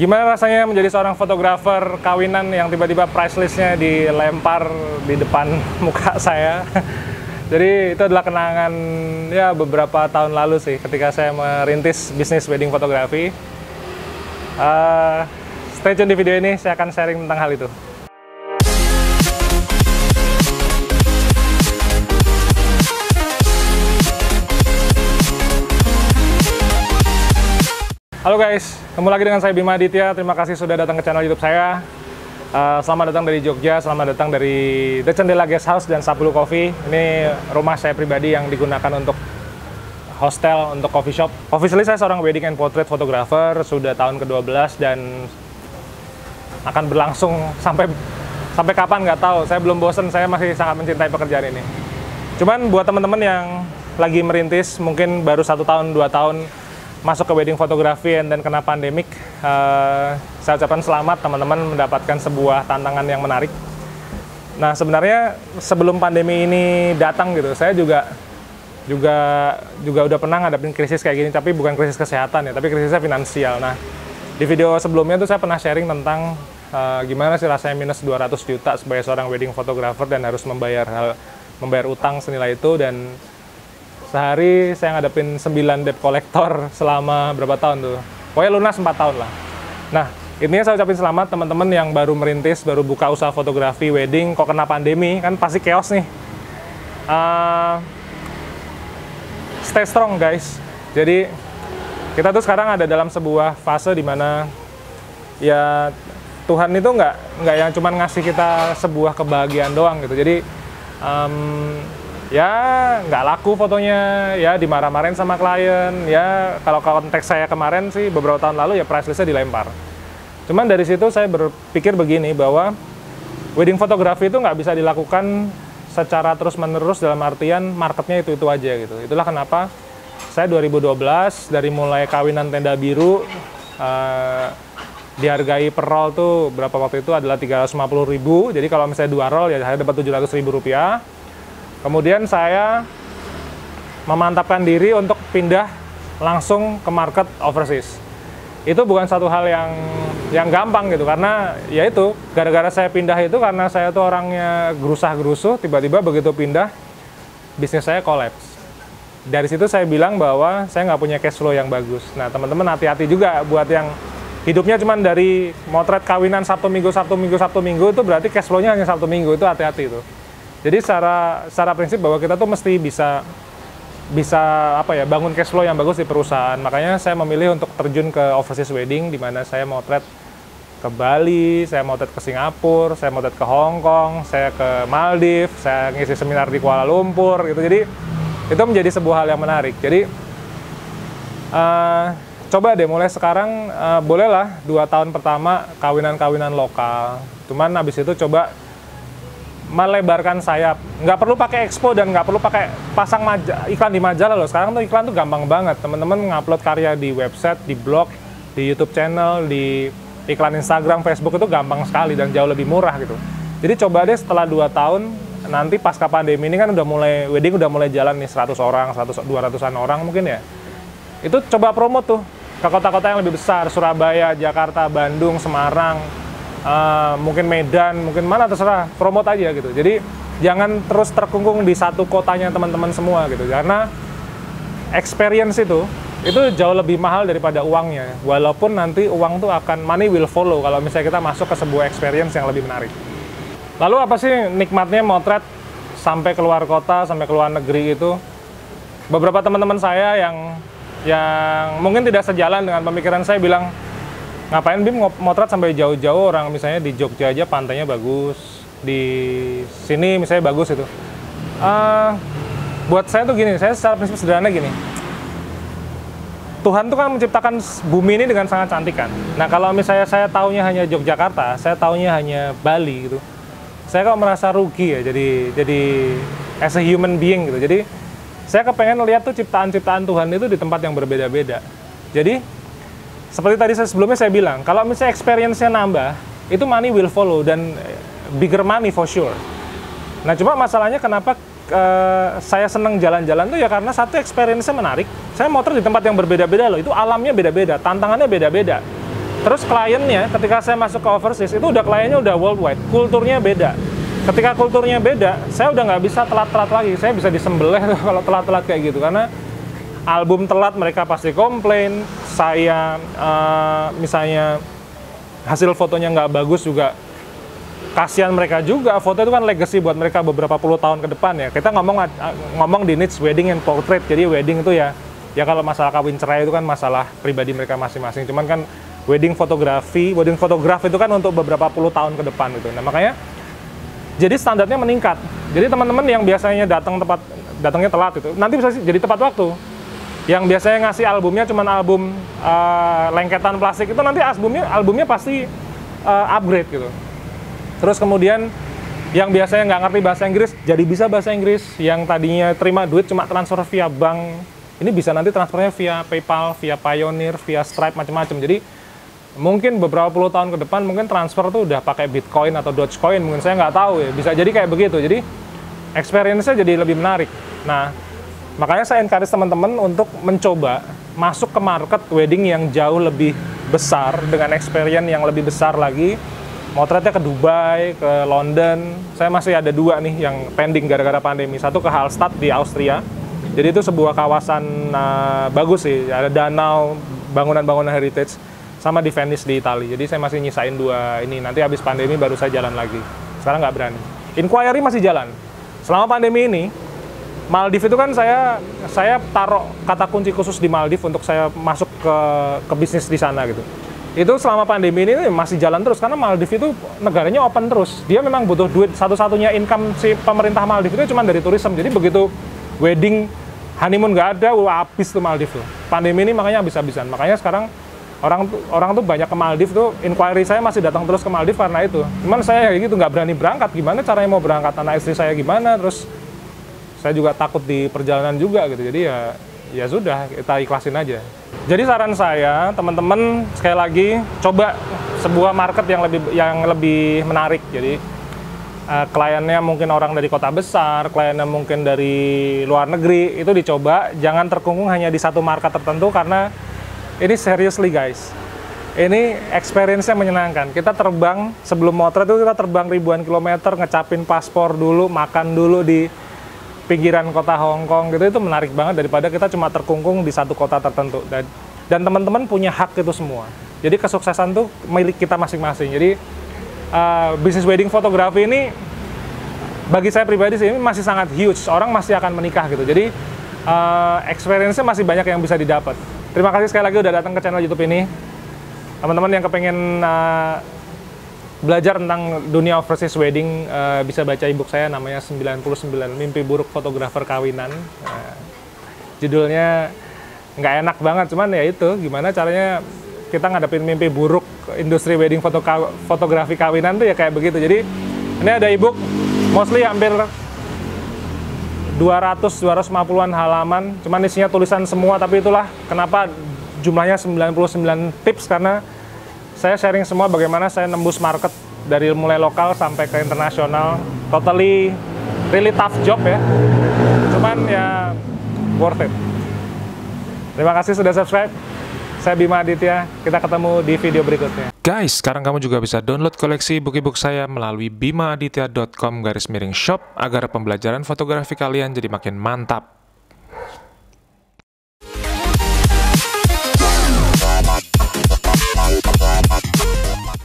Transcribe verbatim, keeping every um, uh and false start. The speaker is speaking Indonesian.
Gimana rasanya menjadi seorang fotografer kawinan yang tiba-tiba price list-nya dilempar di depan muka saya? Jadi itu adalah kenangan ya beberapa tahun lalu sih ketika saya merintis bisnis wedding fotografi. Uh, stay tune di video ini, saya akan sharing tentang hal itu. Halo guys, ketemu lagi dengan saya Bima Aditya. Terima kasih sudah datang ke channel YouTube saya. Uh, selamat datang dari Jogja, selamat datang dari The Cendela Guest House dan Sapulu Coffee. Ini rumah saya pribadi yang digunakan untuk hostel, untuk coffee shop. Officially saya seorang wedding and portrait photographer, sudah tahun ke dua belas dan akan berlangsung sampai sampai kapan nggak tahu. Saya belum bosen, saya masih sangat mencintai pekerjaan ini. Cuman buat teman-teman yang lagi merintis, mungkin baru satu tahun, dua tahun masuk ke wedding fotografi dan kena pandemik, uh, saya ucapkan selamat teman-teman mendapatkan sebuah tantangan yang menarik. Nah sebenarnya sebelum pandemi ini datang gitu, saya juga juga juga udah pernah ngadepin krisis kayak gini, tapi bukan krisis kesehatan ya, tapi krisisnya finansial. Nah di video sebelumnya tuh saya pernah sharing tentang uh, gimana sih rasanya minus dua ratus juta sebagai seorang wedding photographer dan harus membayar hal, membayar utang senilai itu, dan sehari saya ngadepin sembilan debt collector selama berapa tahun tuh. Pokoknya lunas empat tahun lah. Nah, intinya saya ucapin selamat teman-teman yang baru merintis, baru buka usaha fotografi wedding, kok kena pandemi, kan pasti chaos nih. Uh, stay strong guys. Jadi, kita tuh sekarang ada dalam sebuah fase di mana ya Tuhan itu nggak nggak yang cuma ngasih kita sebuah kebahagiaan doang gitu. Jadi, um, ya nggak laku fotonya, ya dimarah-marahin sama klien, ya kalau konteks saya kemarin sih beberapa tahun lalu ya price list-nya dilempar. Cuman dari situ saya berpikir begini, bahwa wedding fotografi itu nggak bisa dilakukan secara terus-menerus dalam artian marketnya itu-itu aja gitu. Itulah kenapa saya dua ribu dua belas dari mulai kawinan tenda biru, uh, dihargai per roll tuh berapa waktu itu adalah tiga ratus lima puluh ribu, jadi kalau misalnya dua roll ya saya dapat tujuh ratus ribu rupiah. Kemudian saya memantapkan diri untuk pindah langsung ke market overseas. Itu bukan satu hal yang yang gampang gitu, karena ya itu gara-gara saya pindah itu karena saya tuh orangnya gerusah-gerusuh, tiba-tiba begitu pindah bisnis saya kolaps. Dari situ saya bilang bahwa saya nggak punya cash flow yang bagus. Nah teman-teman hati-hati juga buat yang hidupnya cuma dari motret kawinan Sabtu Minggu, Sabtu Minggu, Sabtu Minggu, itu berarti cash flow-nya hanya Sabtu Minggu, itu hati-hati itu. Jadi secara secara prinsip bahwa kita tuh mesti bisa bisa apa ya bangun cash flow yang bagus di perusahaan. Makanya saya memilih untuk terjun ke overseas wedding, di mana saya motret ke Bali, saya motret ke Singapura, saya motret ke Hong Kong, saya ke Maldives, saya ngisi seminar di Kuala Lumpur gitu. Jadi itu menjadi sebuah hal yang menarik. Jadi uh, coba deh mulai sekarang, uh, bolehlah dua tahun pertama kawinan-kawinan lokal. Cuman habis itu coba melebarkan sayap, nggak perlu pakai expo dan nggak perlu pakai pasang maja, iklan di majalah loh. Sekarang tuh iklan tuh gampang banget, teman-teman ngupload karya di website, di blog, di YouTube channel, di iklan Instagram, Facebook itu gampang sekali dan jauh lebih murah gitu. Jadi coba deh setelah dua tahun nanti pasca pandemi ini kan udah mulai wedding udah mulai jalan nih seratus orang, seratus dua ratusan orang mungkin ya. Itu coba promote tuh ke kota-kota yang lebih besar, Surabaya, Jakarta, Bandung, Semarang. Uh, mungkin Medan, mungkin mana terserah, promote aja gitu. Jadi jangan terus terkungkung di satu kotanya teman-teman semua gitu, karena experience itu itu jauh lebih mahal daripada uangnya. Walaupun nanti uang tuh akan money will follow kalau misalnya kita masuk ke sebuah experience yang lebih menarik. Lalu apa sih nikmatnya motret sampai keluar kota, sampai keluar negeri itu? Beberapa teman-teman saya yang yang mungkin tidak sejalan dengan pemikiran saya bilang, ngapain Bim motret sampai jauh-jauh, orang misalnya di Jogja aja pantainya bagus, di sini misalnya bagus itu. Uh, buat saya tuh gini, saya secara prinsip sederhana gini. Tuhan tuh kan menciptakan bumi ini dengan sangat cantik kan. Nah kalau misalnya saya taunya hanya Yogyakarta, saya taunya hanya Bali gitu, saya kok merasa rugi ya. Jadi jadi as a human being gitu. Jadi saya kepengen lihat tuh ciptaan-ciptaan Tuhan itu di tempat yang berbeda-beda. Jadi seperti tadi saya sebelumnya saya bilang, kalau misalnya experience-nya nambah, itu money will follow dan bigger money for sure. Nah, cuma masalahnya kenapa uh, saya seneng jalan-jalan tuh ya karena satu experience-nya menarik. Saya motor di tempat yang berbeda-beda loh, itu alamnya beda-beda, tantangannya beda-beda. Terus kliennya, ketika saya masuk ke overseas, itu udah kliennya udah worldwide, kulturnya beda. Ketika kulturnya beda, saya udah nggak bisa telat-telat lagi, saya bisa disembelih kalau telat-telat kayak gitu, karena album telat mereka pasti komplain, saya uh, misalnya hasil fotonya nggak bagus juga, kasihan mereka juga, foto itu kan legacy buat mereka beberapa puluh tahun ke depan ya. Kita ngomong ngomong di niche wedding and portrait, jadi wedding itu ya, ya kalau masalah kawin cerai itu kan masalah pribadi mereka masing-masing, cuman kan wedding fotografi, wedding fotografi itu kan untuk beberapa puluh tahun ke depan gitu. Nah makanya jadi standarnya meningkat. Jadi teman-teman yang biasanya datang tepat, datangnya telat itu, nanti bisa jadi tepat waktu. Yang biasanya ngasih albumnya cuman album uh, lengketan plastik itu nanti albumnya albumnya pasti uh, upgrade gitu. Terus kemudian yang biasanya nggak ngerti bahasa Inggris jadi bisa bahasa Inggris. Yang tadinya terima duit cuma transfer via bank, ini bisa nanti transfernya via PayPal, via Payoneer, via Stripe, macam-macam. Jadi mungkin beberapa puluh tahun ke depan mungkin transfer tuh udah pakai Bitcoin atau Dogecoin, mungkin saya nggak tahu ya, bisa jadi kayak begitu. Jadi experience-nya jadi lebih menarik. Nah makanya saya encourage teman-teman untuk mencoba masuk ke market wedding yang jauh lebih besar dengan experience yang lebih besar lagi. Motretnya ke Dubai, ke London. Saya masih ada dua nih yang pending gara-gara pandemi. Satu ke Hallstatt di Austria, jadi itu sebuah kawasan uh, bagus sih, ada danau, bangunan-bangunan heritage. Sama di Venice di Italia. Jadi saya masih nyisain dua ini. Nanti habis pandemi baru saya jalan lagi. Sekarang nggak berani. Inquiry masih jalan. Selama pandemi ini, Maldives itu kan saya saya taruh kata kunci khusus di Maldives untuk saya masuk ke ke bisnis di sana gitu. Itu selama pandemi ini masih jalan terus karena Maldives itu negaranya open terus. Dia memang butuh duit. Satu-satunya income si pemerintah Maldives itu cuma dari tourism. Jadi begitu wedding, honeymoon nggak ada, wah habis tuh Maldives tuh. Pandemi ini makanya habis-habisan. Makanya sekarang Orang tuh, orang tuh banyak ke Maldives tuh, inquiry saya masih datang terus ke Maldives karena itu. Cuman saya kayak gitu, nggak berani berangkat. Gimana caranya mau berangkat, anak istri saya gimana, terus saya juga takut di perjalanan juga gitu. Jadi ya, ya sudah, kita ikhlasin aja. Jadi saran saya, teman-teman sekali lagi, coba sebuah market yang lebih yang lebih menarik. Jadi uh, kliennya mungkin orang dari kota besar, kliennya mungkin dari luar negeri, itu dicoba. Jangan terkungkung hanya di satu market tertentu karena ini seriously guys, ini experience-nya menyenangkan. Kita terbang, sebelum motret itu kita terbang ribuan kilometer, ngecapin paspor dulu, makan dulu di pinggiran kota Hong Kong gitu, itu menarik banget daripada kita cuma terkungkung di satu kota tertentu. Dan, dan teman-teman punya hak itu semua. Jadi kesuksesan tuh milik kita masing-masing. Jadi uh, bisnis wedding fotografi ini bagi saya pribadi sih ini masih sangat huge. Orang masih akan menikah gitu. Jadi uh, experience-nya masih banyak yang bisa didapat. Terima kasih sekali lagi udah datang ke channel YouTube ini. Teman-teman yang kepengen uh, belajar tentang dunia overseas wedding, uh, bisa baca ebook saya namanya sembilan puluh sembilan Mimpi Buruk Fotografer Kawinan. Uh, judulnya nggak enak banget, cuman ya itu gimana caranya kita ngadepin mimpi buruk industri wedding foto fotografi kawinan tuh ya kayak begitu. Jadi ini ada ebook, mostly hampir dua ratus dua ratus lima puluhan halaman, cuman isinya tulisan semua, tapi itulah kenapa jumlahnya sembilan puluh sembilan tips, karena saya sharing semua bagaimana saya nembus market dari mulai lokal sampai ke internasional. Totally really tough job ya, cuman ya worth it. Terima kasih sudah subscribe. Saya Bima Aditya, kita ketemu di video berikutnya. Guys, sekarang kamu juga bisa download koleksi buku-buku saya melalui bima aditya dot com garis miring shop agar pembelajaran fotografi kalian jadi makin mantap.